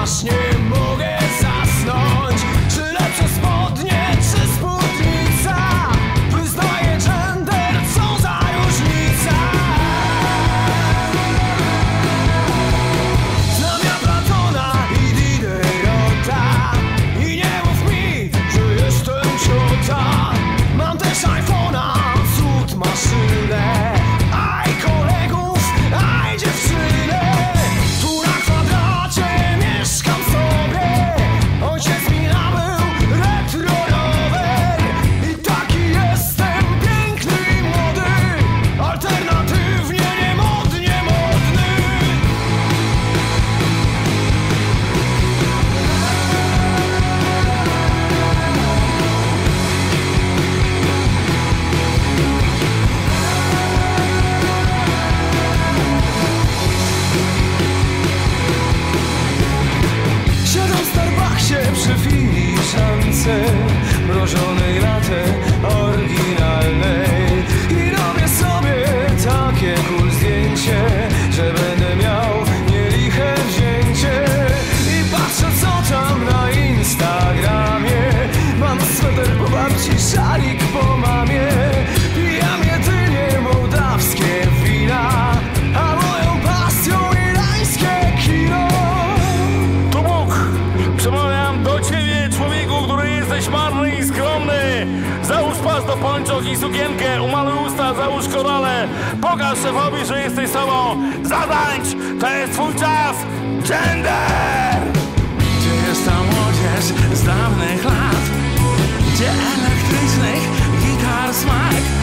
aż nie mogę zasnąć. Czy lepsze spodnie, czy spódnica? Wyznaję gender, co za różnica? Znam ja Platona i Diderota i nie mów mi, że jestem ciota. Mam też iPhone'a, cud maszynę. Aj kolegów, aj dziewczynę. Tu na kwadracie mieszkam sobie. Ojciec mi nabył retro rower i taki jestem piękny i młody. Alternatywnie niemodnie modny. Siadam w Starbucksie przy filiżance mrożonej latte oryginalnej i robię sobie takie cool zdjęcie, że będę miał nieliche wzięcie. I patrzę, co tam na Instagramie. Mam sweter po babci, szalik po mamie. Pijam jedynie mołdawskie wina, a moją pasją irańskie kino. Tu Bóg! Przemawiam do ciebie, człowieku, który jesteś marny i skromny. Załóż pas do pończoch i sukienkę, umaluj usta, załóż korale. Pokaż szefowi, że jesteś sobą. Zatańcz! To jest twój czas! Gender! Gdzie jest ta młodzież z dawnych lat? Gdzie elektrycznych gitar smak?